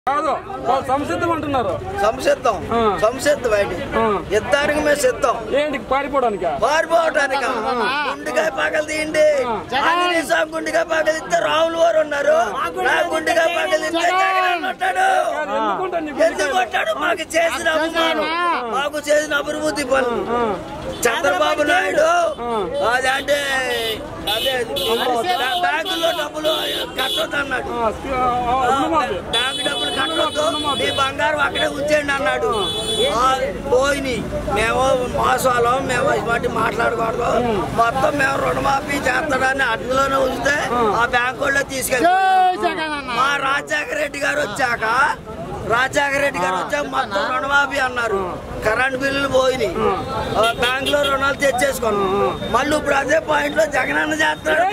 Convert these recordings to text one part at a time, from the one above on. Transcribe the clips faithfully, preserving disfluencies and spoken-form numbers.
కాదు సంసిద్ధం అంటున్నారు. సంసిద్ధం సంసిద్ధం ఏంటి యుద్ధానికి మేము సిద్ధం. ఏంటి పారిపోవడానికి పారిపోవటానికి గుండెకాయ పగలు తీయండి. ఆంజనేయ స్వామి గుండెకాయ పగలు ఇస్తే రాములు వారు ఉన్నారు. నా గుండెకాయ పగలు ఇస్తే జగన్ అంటాడు. ఎందుకు కొట్టాడు? మాకు చేసిన అభిమానం, మాకు చేసిన అభివృద్ధి పనులు. చంద్రబాబు నాయుడు అది అంటే అదే బ్యాంకులో డబ్బులు కట్టొద్దు అన్నాడు. బ్యాంకు డబ్బులు కట్టొద్దు, మీ బంగారం అక్కడే ఉంచేయండి అన్నాడు. పోయినాయి. మేము మోసాలం, మేము ఇటువంటి మాట్లాడకూడదు, మొత్తం మేము రుణమాఫీ చేస్తాడని అడ్డులోనే ఉంచితే ఆ బ్యాంకు వాళ్ళే తీసుకెళ్ళి మా రాజశేఖర రెడ్డి గారు వచ్చాక రాజశేఖర రెడ్డి గారు వచ్చాక మొత్తం రుణమాఫీ అన్నారు. కరెంట్ బిల్లులు పోయినాయి, బ్యాంక్ లో రుణాలు తెచ్చేసుకున్నాం. మళ్ళీ ఇప్పుడు అదే పాయింట్ లో జగనన్న చేస్తాడు.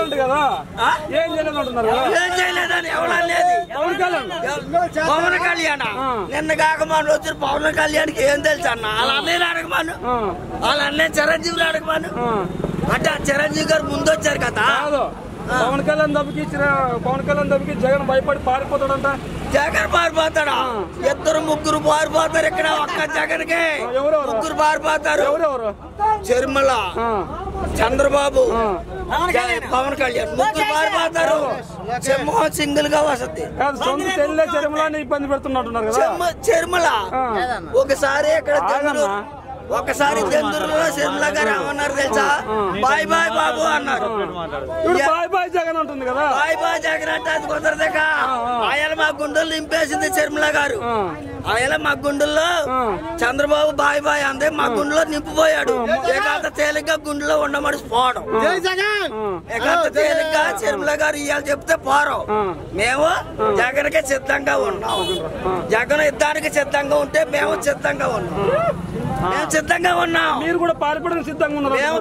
ఏం చేయలేదని ఎవరలేదు. పవన్ కళ్యాణ్ నిన్న కాక మన రోజు పవన్ కళ్యాణ్కి ఏం తెలుసు అన్న? వాళ్ళ అన్నయ్యని అడగమాను, వాళ్ళ అన్నయ్య చిరంజీవిని అడగమాను. అంటే ఆ చిరంజీవి గారు ముందు వచ్చారు కదా. పవన్ కళ్యాణ్ దెబ్బకి పవన్ కళ్యాణ్ దెబ్బకి జగన్ భయపడి పారిపోతాడంట. జగన్ పారిపోతాడా? ఇద్దరు ముగ్గురు పారిపోతారు ఇక్కడ. ఒక్క జగన్ కి ముగ్గురు పారిపోతారు. చర్మల, చంద్రబాబు, పవన్ కళ్యాణ్ ముగ్గురు పారిపోతారు. సింహం సింగిల్ గా వసతి. సొంత చెల్లె చర్మలాన్ని ఇబ్బంది పెడుతున్నట్టున్నారు కదా. చర్మల ఒకసారి ఇక్కడ ఒకసారి చంద్రులో శర్మల గారు ఏమన్నారు తెలుసా? బాయ్ బాయ్ బాబు అన్నారు. బాయ్ బాయ్ జగన్ ఉంటుంది కదా. బాయ్ బాయ్ జగన్ అంటే అది కుదరదేక. ఆయన మా గుండెలు నింపేసింది శర్మల గారు. ఆయన మా గుండెల్లో చంద్రబాబు బాయ్ బాయ్ అందే మా గుండెలో నింపిపోయాడు. ఏకాంత తేలిగ్గా గుండెలో ఉండమని పోవడం. ఏకాంత తేలిగ్గా శర్మల గారు ఇవాళ చెప్తే పోరం. మేము జగన్ కి సిద్ధంగా ఉన్నాం. జగన్ యుద్ధానికి సిద్ధంగా ఉంటే మేము సిద్ధంగా ఉన్నాం. మేము సిద్ధంగా ఉన్నాం. మీరు కూడా పారిపోవడానికి సిద్ధంగా ఉన్నారు. మేము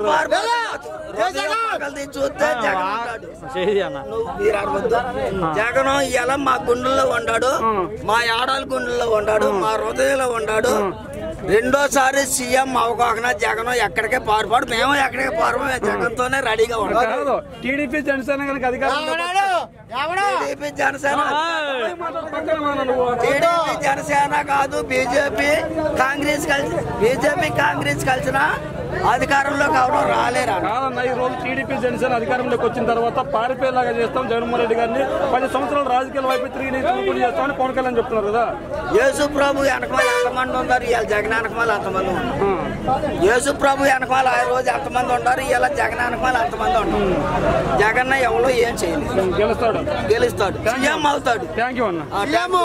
చూస్తే జగన్ ఇలా మా గుండెల్లో ఉన్నాడు, మా ఆడాల గుండెల్లో ఉన్నాడు, మా హృదయంలో ఉన్నాడు. రెండోసారి సీఎం అవగాహన జగన్ ఎక్కడికే పారిపోడు, మేము ఎక్కడికే పారిపో. జగన్ తోనే రెడీగా ఉన్నాడు. టీడీపీ జనసేన అధికారం టీడీపీ జనసేన టీడీపీ జనసేన కాదు, బీజేపీ కాంగ్రెస్ కలిసి బీజేపీ కాంగ్రెస్ కలిసిన అధికారంలో కావడం రాలేరా? కాదన్న, ఈ రోజు టీడీపీ జనసేన అధికారంలోకి వచ్చిన తర్వాత పారిపోయేలాగా చేస్తాం జగన్మోహన్ రెడ్డి గారిని. పది సంవత్సరాలు రాజకీయాల వైపు తిరిగి తిరుగుడు చేస్తామని పవన్ కళ్యాణ్ చెప్తున్నారు కదా. యేసు ప్రభు వెనకమాల ఎంతమంది ఉన్నారు? ఇవాళ జగన్ వెనకమాల అంతమంది ఉన్నారు. యేసు ప్రభు వెనకమాల ఆ రోజు ఎంతమంది ఉన్నారు? ఇలా జగన్ వెనకమాల అంతమంది ఉన్నారు. జగన్ ఎవరో ఏం చేయలేదు. గెలుస్తాడు, గెలుస్తాడు, సీఎం అవుతాడు. థ్యాంక్ యూ అన్న.